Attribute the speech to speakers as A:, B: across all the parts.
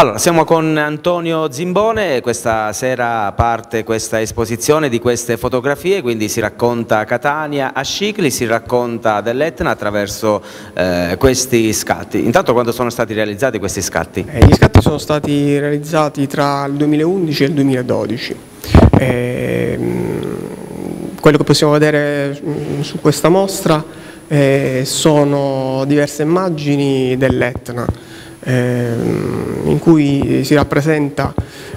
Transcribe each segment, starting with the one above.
A: Allora, siamo con Antonio Zimbone, questa sera parte questa esposizione di queste fotografie, quindi si racconta Catania a Scicli, si racconta dell'Etna attraverso questi scatti. Intanto, quando sono stati realizzati questi scatti?
B: Gli scatti sono stati realizzati tra il 2011 e il 2012. Quello che possiamo vedere su questa mostra sono diverse immagini dell'Etna, in cui si rappresenta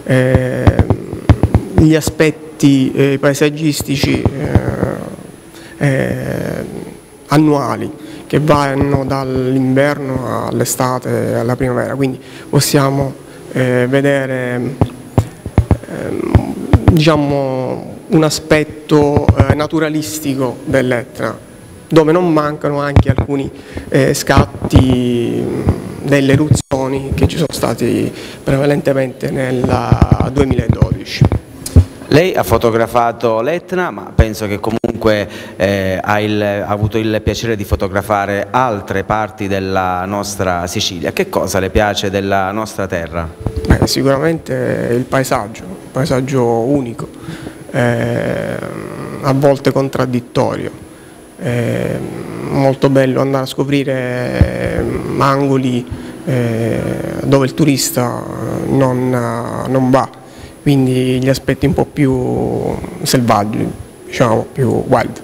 B: gli aspetti paesaggistici annuali che vanno dall'inverno all'estate alla primavera, quindi possiamo vedere diciamo, un aspetto naturalistico dell'Etna, dove non mancano anche alcuni scatti delle eruzioni che ci sono stati prevalentemente nel 2012.
A: Lei ha fotografato l'Etna, ma penso che comunque ha avuto il piacere di fotografare altre parti della nostra Sicilia. Che cosa le piace della nostra terra?
B: Sicuramente il paesaggio unico, a volte contraddittorio. Molto bello andare a scoprire angoli dove il turista non va, quindi gli aspetti un po' più selvaggi, diciamo più wild.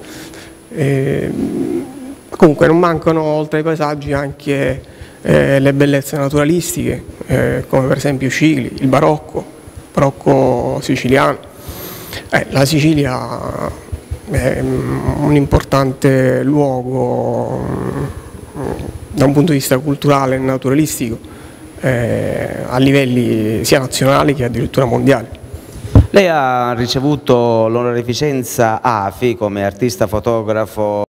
B: Comunque non mancano oltre ai paesaggi anche le bellezze naturalistiche, come per esempio Scicli, il barocco siciliano. La Sicilia è un importante luogo da un punto di vista culturale e naturalistico a livelli sia nazionali che addirittura mondiali.
A: Lei ha ricevuto l'onorificenza AFI come artista fotografo